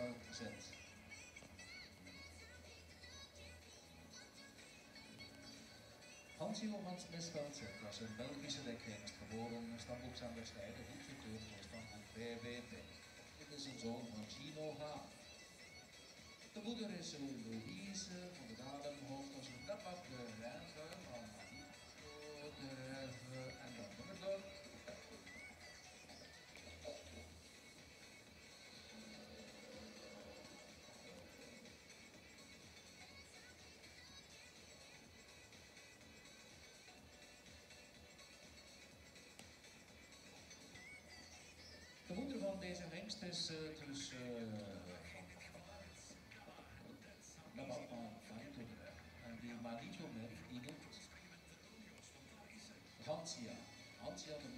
Misveld zet. Hans Misveld zet was een Belgische dekhengst, geboren in Stamboeks aan der Stijde, goedgekeurd voor Stamboek BVP. Dit is een zoon van Gino H. De moeder is Louise, van de datum hoofd als een Dapak de Rijve, van Marito de Rijve en dan nummer. De moeder van deze hengst is dus en die Manito met Hansia. Hansia de